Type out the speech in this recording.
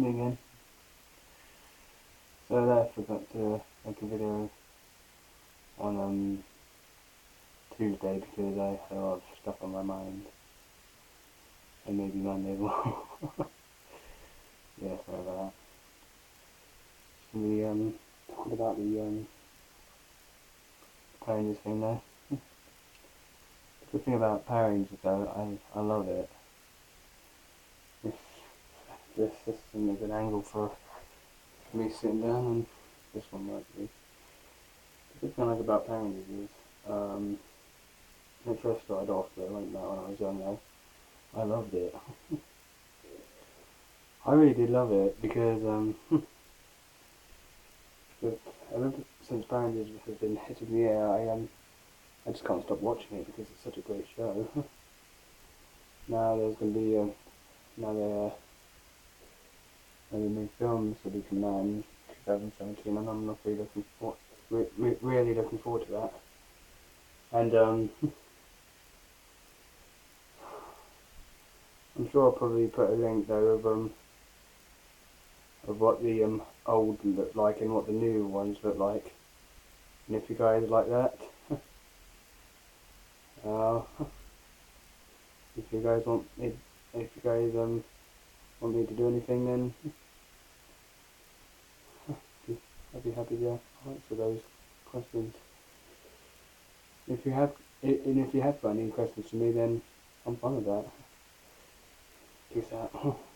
tuning in. So I forgot to make a video on Tuesday because I had a lot of stuff on my mind, and maybe Monday as well. Yeah, sorry about that. We talking about the Power Rangers thing now. The good thing about Power Rangers though, I love it. If this system is an angle for me sitting down, and this one might be. The good thing I like about Power Rangers is, when it first started off, though, like that when I was young, though, I loved it. I really did love it because ever since Power Rangers has been hitting the air, I just can't stop watching it because it's such a great show. Now there's going to be now the new films will be coming out in 2017, and I'm not really really looking forward to that. And I'm sure I'll probably put a link though of what the old looked like and what the new ones look like. And if you guys like that, uh, if you guys want me to do anything, then I'd be happy to answer those questions. If you have, and if you have got any questions for me, then I'm fine with that. Peace out.